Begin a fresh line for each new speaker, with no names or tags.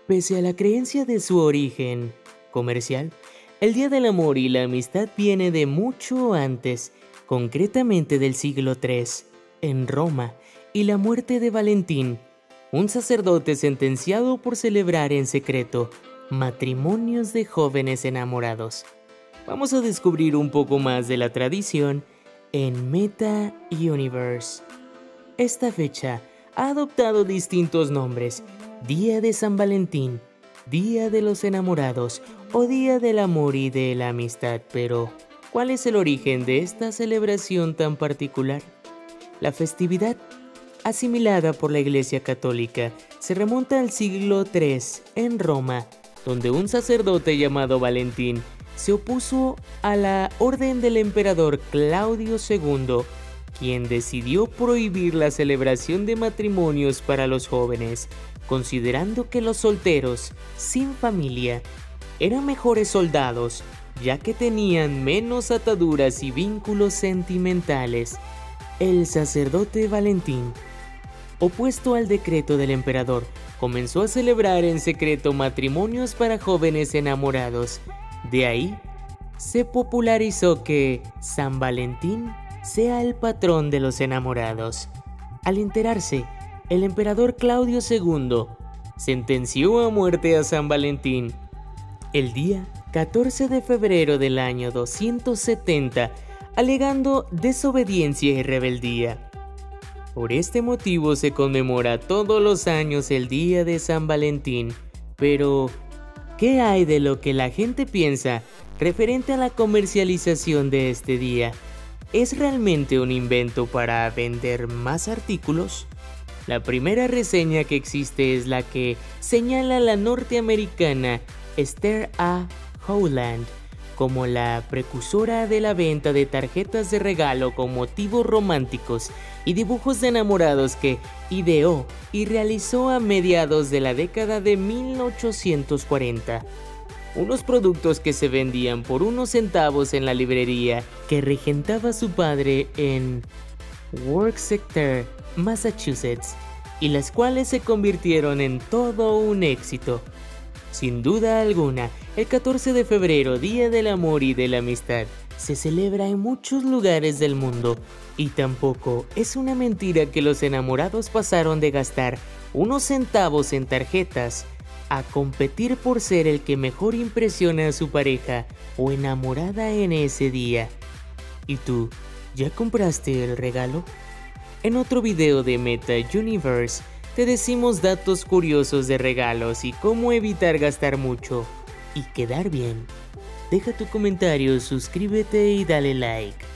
Pese a la creencia de su origen comercial, el Día del Amor y la Amistad viene de mucho antes, concretamente del siglo III, en Roma, y la muerte de Valentín, un sacerdote sentenciado por celebrar en secreto matrimonios de jóvenes enamorados. Vamos a descubrir un poco más de la tradición en Meta Universe. Esta fecha ha adoptado distintos nombres: Día de San Valentín, Día de los Enamorados o Día del Amor y de la Amistad. Pero, ¿cuál es el origen de esta celebración tan particular? La festividad, asimilada por la Iglesia Católica, se remonta al siglo III en Roma, donde un sacerdote llamado Valentín se opuso a la orden del emperador Claudio II, quien decidió prohibir la celebración de matrimonios para los jóvenes, considerando que los solteros, sin familia, eran mejores soldados, ya que tenían menos ataduras y vínculos sentimentales. El sacerdote Valentín, opuesto al decreto del emperador, comenzó a celebrar en secreto matrimonios para jóvenes enamorados. De ahí, se popularizó que San Valentín sea el patrón de los enamorados. Al enterarse, el emperador Claudio II sentenció a muerte a San Valentín el día 14 de febrero del año 270, alegando desobediencia y rebeldía. Por este motivo se conmemora todos los años el Día de San Valentín. Pero, ¿qué hay de lo que la gente piensa referente a la comercialización de este día? ¿Es realmente un invento para vender más artículos? La primera reseña que existe es la que señala a la norteamericana Esther A. Howland como la precursora de la venta de tarjetas de regalo con motivos románticos y dibujos de enamorados, que ideó y realizó a mediados de la década de 1840. Unos productos que se vendían por unos centavos en la librería que regentaba su padre en Worcester, Massachusetts, y las cuales se convirtieron en todo un éxito. Sin duda alguna, el 14 de febrero, Día del Amor y de la Amistad, se celebra en muchos lugares del mundo, y tampoco es una mentira que los enamorados pasaron de gastar unos centavos en tarjetas a competir por ser el que mejor impresiona a su pareja o enamorada en ese día. ¿Y tú, ya compraste el regalo? En otro video de Meta Universe te decimos datos curiosos de regalos y cómo evitar gastar mucho y quedar bien. Deja tu comentario, suscríbete y dale like.